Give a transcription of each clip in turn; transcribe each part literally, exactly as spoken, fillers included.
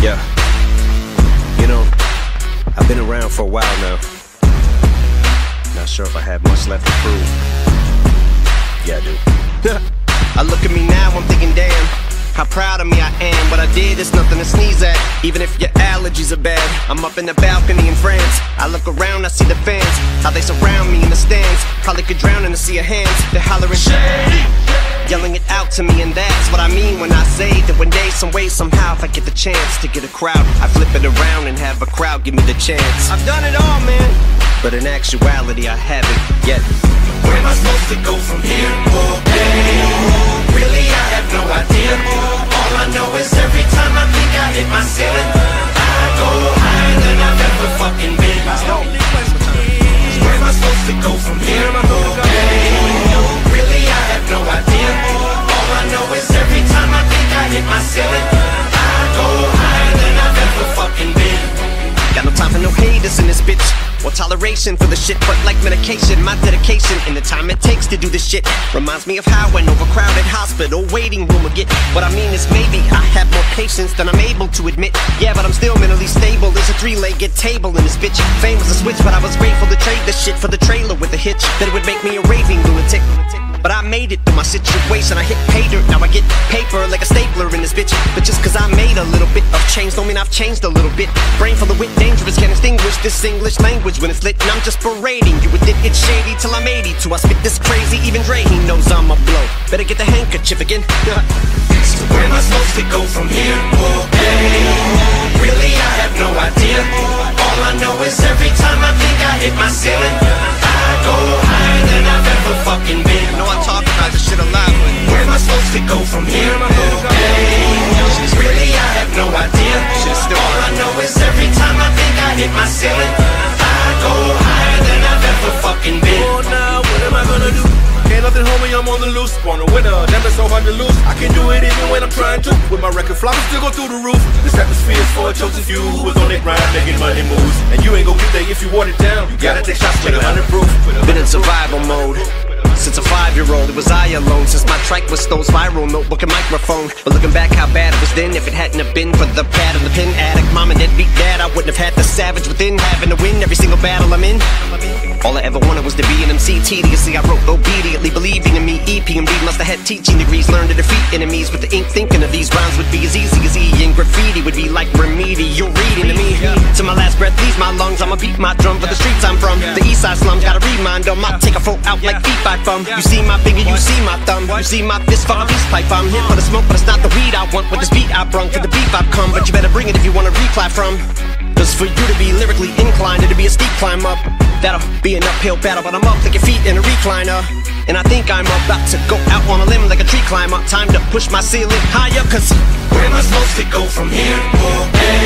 Yeah, you know, I've been around for a while now. Not sure if I have much left to prove. Yeah, I do. I look at me now, I'm thinking, damn, how proud of me I am. What I did is nothing to sneeze at, even if your allergies are bad. I'm up in the balcony in France. I look around, I see the fans, how they surround me in the stands. Probably could drown in a sea of hands. They're hollering shady, yelling it out to me, and that's what I mean when I say that one day, some way, somehow, if I get the chance to get a crowd, I flip it around and have a crowd give me the chance. I've done it all, man, but in actuality I haven't yet. Where am I supposed to go from here? Oh, hey, really I have no idea. All I know is every time I think I hit my ceiling, I go higher than I've ever fucking been. Where am I supposed to go from here? Oh, hey, really I have no idea. All I know is every time I think I hit my ceiling, I go higher than I've ever fucking been. Got no time for no haters in this bitch, or toleration for the shit, but like medication, my dedication and the time it takes to do this shit reminds me of how an overcrowded hospital waiting room would get. What I mean is maybe I have more patience than I'm able to admit. Yeah, but I'm still mentally stable. There's a three-legged table in this bitch. Fame was a switch, but I was grateful to trade the shit for the trailer with a hitch that it would make me a raving lunatic. But I made it through my situation. I hit pay dirt, now I get paper like a stapler in this bitch. But just cause I made a little bit of change don't mean I've changed a little bit. Brain full of wit, dangerous, can't extinguish this English language when it's lit. And I'm just parading you with it, it's shady till I'm eighty-two. I spit this crazy, even Dre, he knows I'm a blow. Better get the handkerchief again. So where am I supposed to go from here? Oh, hey, really I have no idea. All I know is every time I think I hit my ceiling, I go higher than I've ever fucking been. I know I talk about this shit a lot, but where am I supposed to go from here? Oh, hey, really I have no idea. All I know is every time I think I hit my ceiling, I go higher than I've ever fucking been. Oh, now what am I gonna do? Ain't nothing, homie, I'm on the loose. Born a winner, damn it's so hard to lose. I can do it even when I'm trying to. With my record flop, still go through the roof. This atmosphere is for a chosen few who was on their grind, making money moves. And you ain't gon' get there if you want it down. You gotta take shots with a hundred proof. been in survival mode since a five-year-old. It was I alone since my track was Stone's viral. Notebook and microphone, but looking back how bad it was then. If it hadn't have been for the pad and the pin addict, mom and dad beat dad, I wouldn't have had the savage within, having to win every single battle I'm in. All I ever wanted was to be an M C. Tediously I wrote obediently, believing in me. E P and B must have had teaching degrees, learned to defeat enemies with the ink, thinking of these rhymes would be as easy as E. And graffiti would be like remedial reading to me. To my last breath leaves my lungs, I'ma beat my drum for the streets I'm from. The east side slums, gotta remind them, I take a folk out like feet by thumb. You see my finger, you see my thumb, you see my fist fuck a peace pipe. I'm here for the smoke, but it's not the weed I want. With this beat I brung, for the beef I've come, but you better bring it if you wanna reply from. Cause for you to be lyrically inclined, it'll be a steep climb up. That'll be an uphill battle, but I'm up like your feet in a recliner. And I think I'm about to go out on a limb like a tree climber. Time to push my ceiling higher, cause where am I supposed to go from here? Oh,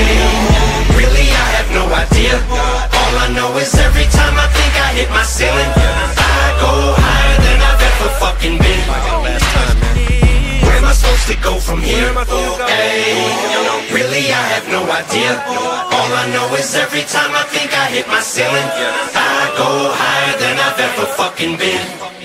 hey, really I have no idea. All I know is every time I think I hit my ceiling, I go higher than I've ever fucking been. Where am I supposed to go from here? Oh, hey, really I have no idea. All I know is every time I think I hit my ceiling, I go higher than I've ever fucking been.